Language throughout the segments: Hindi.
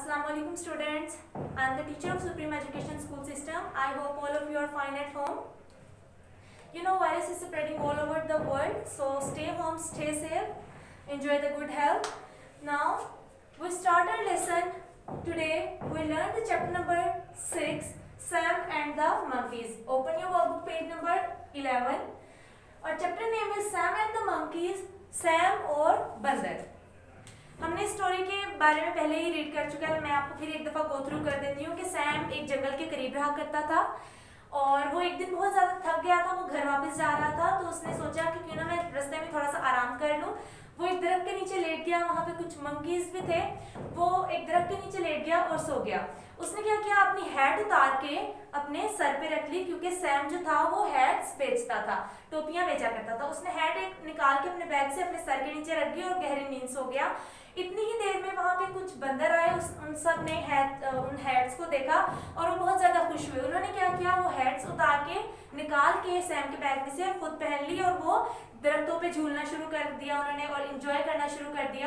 Assalamualaikum students. I am the teacher of Supreme Education School System. I hope all of you are fine at home. You know, virus is spreading all over the world, so stay home, stay safe, enjoy the good health. Now we start our lesson. Today we learn the chapter number 6, Sam and the Monkeys. Open your workbook, page number 11. और chapter name is Sam and the Monkeys. Sam और बंदर. हमने स्टोरी के बारे में पहले ही रीड कर चुका है, मैं आपको फिर एक दफ़ा गो थ्रू कर देती हूँ कि सैम एक जंगल के करीब रहा करता था और वो एक दिन बहुत ज़्यादा थक गया था। वो घर वापस जा रहा था तो उसने सोचा कि क्यों ना मैं रास्ते में थोड़ा सा आराम कर लूँ। वो एक दरख्त के नीचे लेट गया, वहाँ पे कुछ मंकीज भी थे। वो एक दरख्त के नीचे लेट गया और सो गया। उसने क्या किया, अपनी हैट उतार के अपने सर पे रख ली, क्योंकि सैम जो था वो हैट्स बेचता था, टोपियां बेचा करता था। उसने हैट एक निकाल के अपने बैग से अपने सर के नीचे रख दी और गहरी नींद सो गया। इतनी ही देर में वहाँ पे कुछ बंदर आए, उन सब ने उन हैट्स को देखा और वो बहुत ज़्यादा खुश हुए। उन्होंने क्या किया, वो हैट्स उतार के निकाल के सैम के बैग में से खुद पहन ली और वो दरख्तों पे झूलना शुरू कर दिया उन्होंने और इंजॉय करना शुरू कर दिया।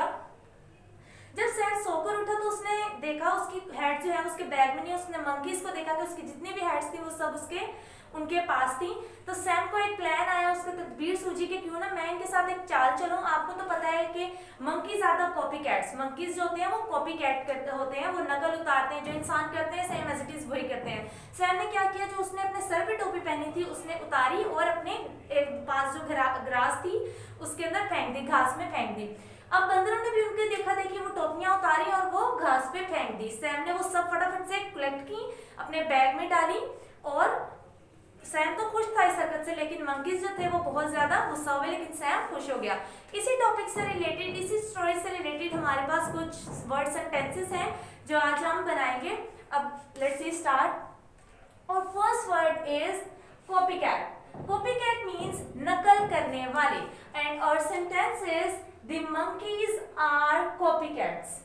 जब सैम सोकर उठा तो उसने देखा उसकी हैट जो है उसके बैग में नहीं। उसने मंकीज को देखा कि उसकी जितनी भी हैट्स थी वो सब उनके पास थी। तो सैम को एक प्लान आया, उसको तदबीर सूझी कि क्यों ना मैं इनके साथ एक चाल चलूं। आपको तो पता है कि monkeys are the copy cats. Monkeys जो होते हैं वो कॉपी कैट होते हैं, वो नकल उतारते हैं, जो इंसान करते हैं सेम एज इट इज वही करते हैं। सैम ने क्या किया, जो उसने अपने सर पे टोपी पहनी थी उसने उतारी और अपने पास जो ग्रास थी उसके अंदर फेंक दी, घास में फेंक दी। अब बंदरों ने भी उनके देखा देखी वो टोपियां उतारी और वो घास पे फेंक दी। सैम ने वो सब फटाफट से कलेक्ट की, अपने बैग में डाली और सैम तो खुश था इस हरकत से, लेकिन मंकीज जो थे वो बहुत ज्यादा गुस्सा हुए, लेकिन सैम खुश हो गया। इसी टॉपिक से रिलेटेड, इसी स्टोरी से रिलेटेड हमारे पास कुछ वर्ड सेंटेंसेस हैं जो आज हम बनाएंगे। अब लेट्स सी स्टार्ट। और first word is copycat. Copycat means नकल करने वाले एंड और sentence is the monkeys are copycats.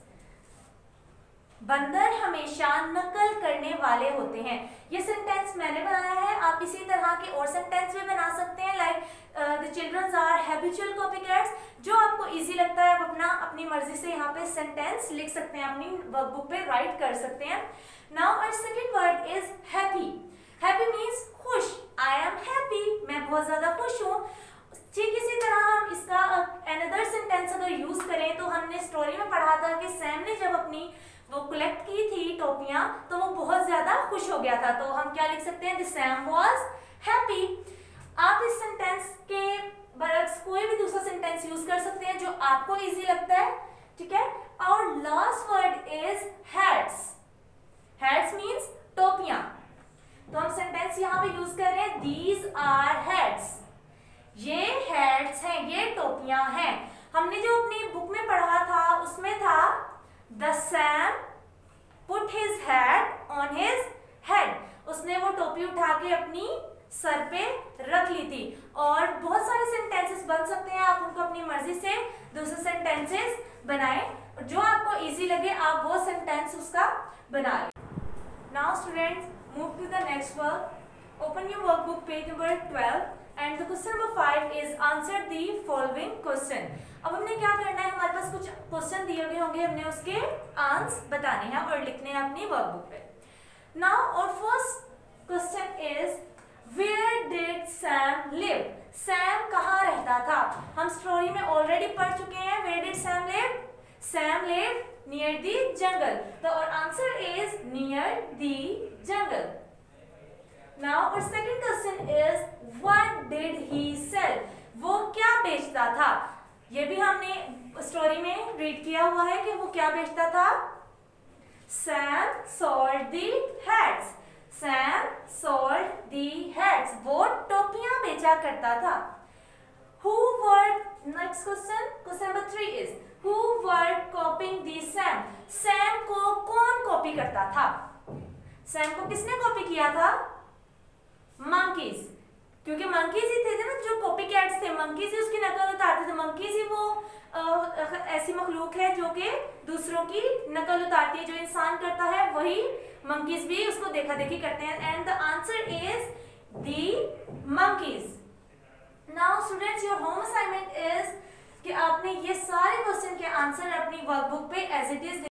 बंदर हमेशा नकल करने वाले होते हैं। ये सेंटेंस मैंने बनाया है, आप इसी तरह के और सेंटेंस भी बना सकते हैं, like the childrens are habitual copycats. जो आपको इजी लगता है आप अपनी मर्जी से यहाँ पे सेंटेंस लिख सकते हैं, अपनी वर्कबुक पे राइट कर सकते हैं। Now our second word is happy. Happy means खुश। आई एम हैप्पी, मैं बहुत ज्यादा खुश हूँ। ठीक इसी तरह हम इसका अनदर सेंटेंस अगर यूज करें तो हमने स्टोरी में पढ़ा था कि सैम ने जब अपनी वो कलेक्ट की थी टोपियां तो वो बहुत ज्यादा खुश हो गया था। तो हम क्या लिख सकते हैं, सैम वाज हैप्पी। आप इस सेंटेंस के बरक्स कोई भी दूसरा सेंटेंस यूज कर सकते हैं जो आपको इजी लगता है, ठीक है। और last word is hats. Hats means टोपियां। तो हम सेंटेंस यहाँ पे यूज कर रहे हैं, दीज आर हैट्स। ये हैट्स हैं, ये टोपियां हैं। हमने जो अपनी बुक में पढ़ा था उसमें था The Sam put his hat on his head. उसने वो टोपी उठा के अपनी सर पे रख ली थी। और बहुत सारे सेंटेंसेस बन सकते हैं, आप उनको अपनी मर्जी से दूसरे सेंटेंसेस बनाएं, जो आपको इजी लगे आप वो सेंटेंस उसका बना लें। Now students move to the next work. Open your workbook page number 12 and the question number 5 is answer the following question. अब हमने क्या करना है, हमारे पास कुछ क्वेश्चन दिए गए होंगे, हमने उसके आंसर बताने हैं और लिखने हैं अपनी वर्कबुक पे। नाउ और first question is where did Sam live. Sam कहाँ रहता था। हम स्टोरी में ऑलरेडी पढ़ चुके हैं, where did Sam live. Sam live near the jungle. तो और answer is near the jungle. Now और second question is what did he sell. वो क्या बेचता था। ये भी हमने स्टोरी में रीड किया हुआ है कि वो क्या बेचता था। Sam sold the hats. Sam sold the hats. वो टोपियां बेचा करता था। Who were next question number 3 is who were copying the Sam. Sam को कौन कॉपी करता था। सैम को किसने कॉपी किया था। मंकीज, क्योंकि मंकीज ही थे ना जो कॉपी कैट्स थे, मंकीज ही उसकी नकल उतारते थे। मंकीज ही वो ऐसी मखलूक है जो कि दूसरों की नकल उतारती है, जो इंसान करता है वही मंकीज भी उसको देखा देखी करते हैं। And the answer is the monkeys. Now students your home assignment is कि आपने ये सारे क्वेश्चन के आंसर अपनी वर्कबुक पे एज इट इज